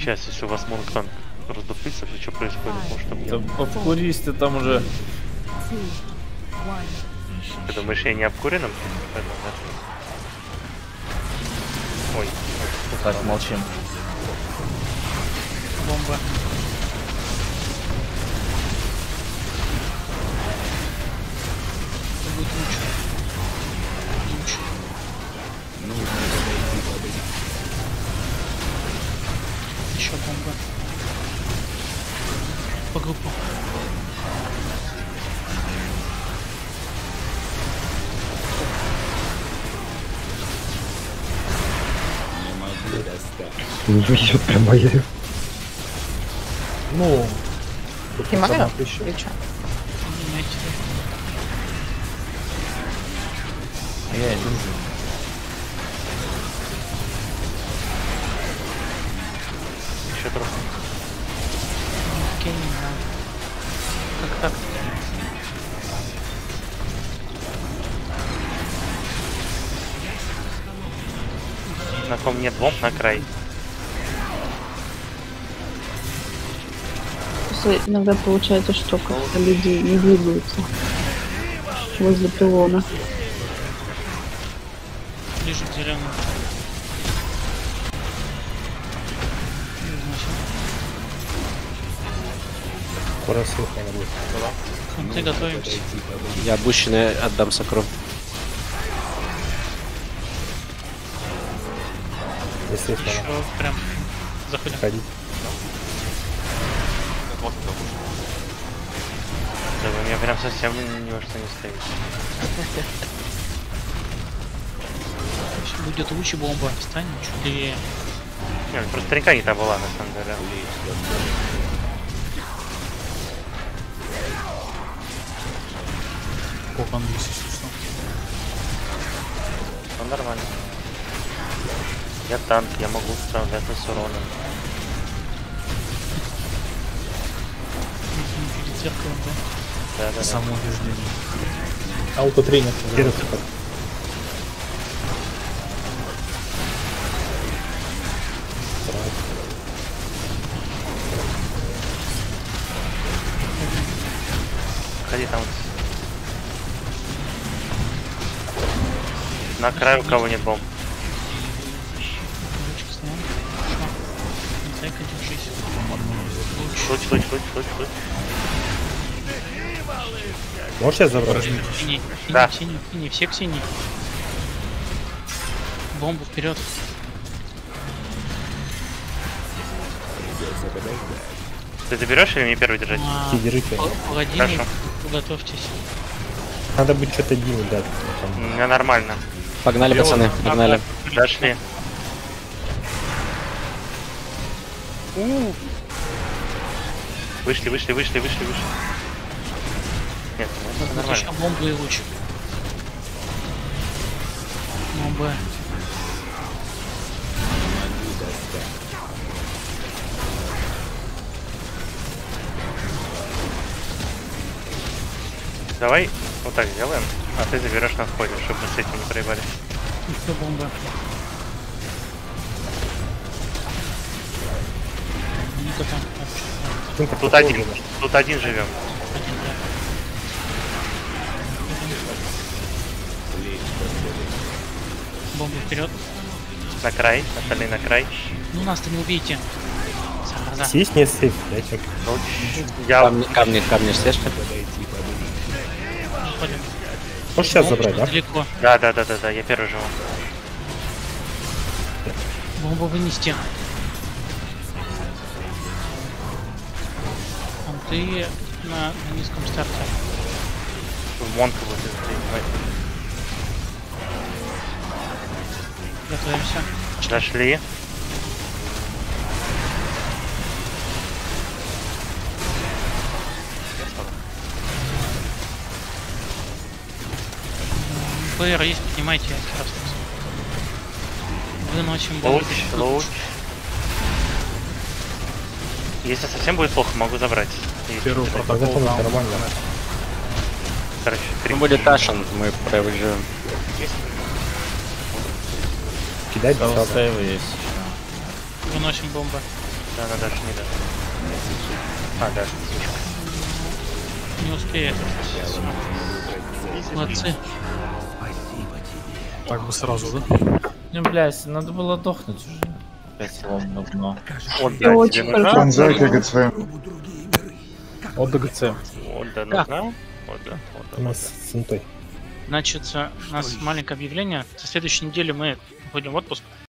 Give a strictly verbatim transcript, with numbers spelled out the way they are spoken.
Сейчас, если у вас монктанк раздуплится, все что происходит, может Да там... обкурись ты там уже. Ты думаешь, я не обкуренным? Ой. Так, молчим. Бомба. Это будет лучше. Лучше. Еще бомба. По группу. Не бьет прям моей. Ну, Не могу? Еще. Или что? Меняйте. А я один же. Еще трохи. Окей, да. Как так? На ком нет бомб, на край. Просто иногда получается, что как-то люди не двигаются возле пилона. Ближе к зеленому. Скоро слыхано будет. Ты готовимся. Я обущенный отдам сокру. Естественно, Еще прям заходим. ходить. Да вы меня прям совсем ни во что не стоите. Если будет лучше бомба, станем чуть левее. Нет, просто старика не та была, на самом деле. Сколько он весит, если что? Ну, нормально. Я танк, я могу справляться с уроном. Перед зеркалом, да? Да, да, да. Самоубеждение. Аутотренер. Вперед. Ходи там. На край у кого нет бомб. Ручки снял. Хорошо. Зайка, держись. Луч, луч, луч, луч, луч. Можешь я забрать? Синий, Да. синий, синий, все к синий. Бомбу вперед. Ты заберешь или мне первый держать? А, Держите. пал- Паладины, Хорошо. готовьтесь. Надо будет что-то делать, да. У Там. меня нормально. Погнали, пацаны, погнали. Дошли. Вышли, вышли, вышли, вышли, вышли. Нет, ну, это нормально. Еще бомбу и луч. Бомба. Давай вот так сделаем, а ты заберешь на входе, чтобы мы с этим не проебались. Еще бомба. Ника там. Тинка Тут похожа один, на что. тут один живем. Один, да. Бомбу вперед. На край, остальные на край. Ну нас-то не убейте. Зараза. Здесь нет сейф, да, чё? Ну, я... Камни, камни, камни, слежка. Уходим. Можешь сейчас Бомба забрать, да? Далеко. Да, да, да, да, да, я первый живу. Бомбу вынести. Там ты на, на низком старте. В Монку вот это. Готовимся. Дошли. ПР есть, поднимайте красный. Выносим бомбу. Луч, луч. Если совсем будет плохо, могу забрать. Если Первый забрать. протокол Законно там. нормально. Короче, три. Ну, будет Ашен, мы проезжаем. Кидать Саус сразу. сейвы есть. Выносим бомбу. Да, она дальше не даст. А, да. Не успеет. Молодцы. Так бы сразу, да? Ну, блядь, надо было дохнуть уже. Опять словом говно. Вот, Ты да, очень тебе хорошо. нужна? Конзаки ГЦ. От ДГЦ. Вот, да, Так. нужна? Вот, да, вот, У да. нас с интой. Значит, э, у нас маленькое объявление. Со следующей недели мы уходим в отпуск.